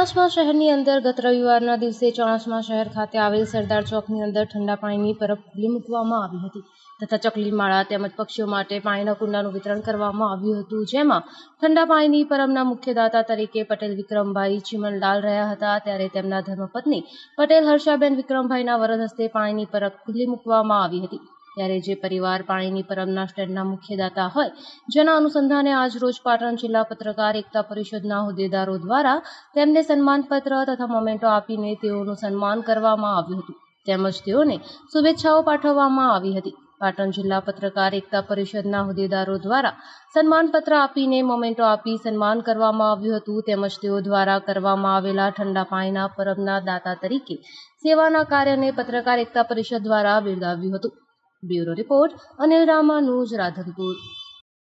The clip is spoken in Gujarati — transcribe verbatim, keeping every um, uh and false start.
ચણાસમા શહેરની અંદર ગત રવિવારના દિવસે ચણાસમા શહેર ખાતે આવેલ સરદાર ચોકની અંદર ઠંડા પાણીની પરબ ખુલ્લી મૂકવામાં આવી હતી તથા ચકલી માળા તેમજ પક્ષીઓ માટે પાણીના કુંડાનું વિતરણ કરવામાં આવ્યું હતું, જેમાં ઠંડા પાણીની પરબના મુખ્ય દાતા તરીકે પટેલ વિક્રમભાઈ ચીમનલાલ રહ્યા હતા। ત્યારે તેમના ધર્મપત્ની પટેલ હર્ષાબેન વિક્રમભાઈના વરદ હસ્તે પાણીની પરબ ખુલ્લી મૂકવામાં આવી હતી। ત્યારે જે પરિવાર પાણીની પરબના સ્ટેન્ડના મુખ્ય દાતા હોય, જેના અનુસંધાને આજ રોજ પાટણ જિલ્લા પત્રકાર એકતા પરિષદના હોદ્દેદારો દ્વારા તેમને સન્માનપત્ર તથા મોમેન્ટો આપીને તેઓનું સન્માન કરવામાં આવ્યું હતું, તેમજ તેઓને શુભેચ્છાઓ પાઠવવામાં આવી હતી। પાટણ જિલ્લા પત્રકાર એકતા પરિષદના હોદ્દેદારો દ્વારા સન્માનપત્ર આપીને મોમેન્ટો આપી સન્માન કરવામાં આવ્યું હતું, તેમજ તેઓ દ્વારા કરવામાં આવેલા ઠંડા પાણીના પરબના દાતા તરીકે સેવાના કાર્યને પત્રકાર એકતા પરિષદ દ્વારા બિરદાવ્યું હતું। Bureau report Anil Ramanuj, Radhanpur.